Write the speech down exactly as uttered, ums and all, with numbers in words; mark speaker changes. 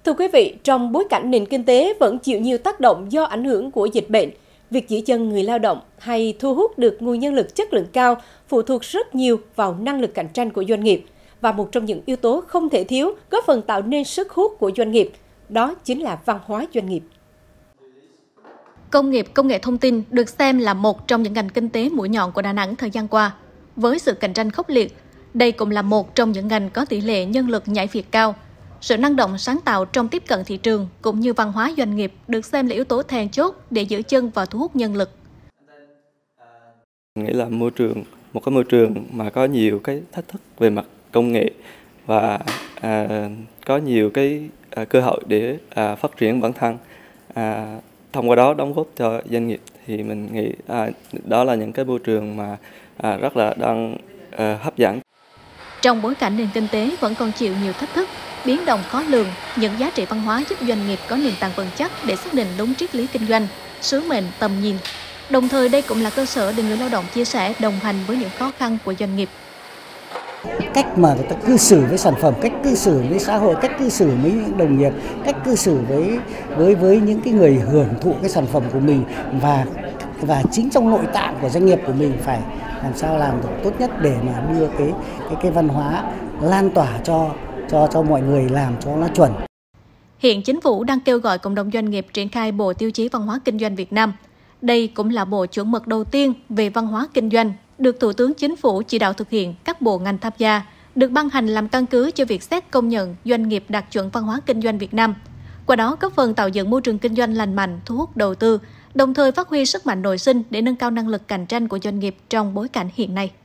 Speaker 1: Thưa quý vị, trong bối cảnh nền kinh tế vẫn chịu nhiều tác động do ảnh hưởng của dịch bệnh, việc giữ chân người lao động hay thu hút được nguồn nhân lực chất lượng cao phụ thuộc rất nhiều vào năng lực cạnh tranh của doanh nghiệp. Và một trong những yếu tố không thể thiếu góp phần tạo nên sức hút của doanh nghiệp, đó chính là văn hóa doanh nghiệp.
Speaker 2: Công nghiệp công nghệ thông tin được xem là một trong những ngành kinh tế mũi nhọn của Đà Nẵng thời gian qua. Với sự cạnh tranh khốc liệt, đây cũng là một trong những ngành có tỷ lệ nhân lực nhảy việc cao. Sự năng động sáng tạo trong tiếp cận thị trường cũng như văn hóa doanh nghiệp được xem là yếu tố then chốt để giữ chân và thu hút nhân lực.
Speaker 3: Nghĩ là môi trường, một cái môi trường mà có nhiều cái thách thức về mặt công nghệ và à, có nhiều cái à, cơ hội để à, phát triển bản thân, à, thông qua đó đóng góp cho doanh nghiệp, thì mình nghĩ à, đó là những cái môi trường mà à, rất là đang à, hấp dẫn.
Speaker 2: Trong bối cảnh nền kinh tế vẫn còn chịu nhiều thách thức, biến động khó lường, những giá trị văn hóa giúp doanh nghiệp có nền tảng vững chắc để xác định đúng triết lý kinh doanh, sứ mệnh, tầm nhìn. Đồng thời đây cũng là cơ sở để người lao động chia sẻ, đồng hành với những khó khăn của doanh nghiệp.
Speaker 4: Cách mà người ta cư xử với sản phẩm, cách cư xử với xã hội, cách cư xử với những đồng nghiệp, cách cư xử với với với những cái người hưởng thụ cái sản phẩm của mình, và và chính trong nội tạng của doanh nghiệp của mình phải làm sao làm được tốt nhất để mà đưa cái cái cái văn hóa lan tỏa cho cho cho mọi người, làm cho nó chuẩn.
Speaker 2: Hiện chính phủ đang kêu gọi cộng đồng doanh nghiệp triển khai Bộ Tiêu chí Văn hóa Kinh doanh Việt Nam. Đây cũng là bộ chuẩn mực đầu tiên về văn hóa kinh doanh, được Thủ tướng Chính phủ chỉ đạo thực hiện các bộ ngành tham gia, được ban hành làm căn cứ cho việc xét công nhận doanh nghiệp đạt chuẩn văn hóa kinh doanh Việt Nam. Qua đó góp phần tạo dựng môi trường kinh doanh lành mạnh, thu hút đầu tư, đồng thời phát huy sức mạnh nội sinh để nâng cao năng lực cạnh tranh của doanh nghiệp trong bối cảnh hiện nay.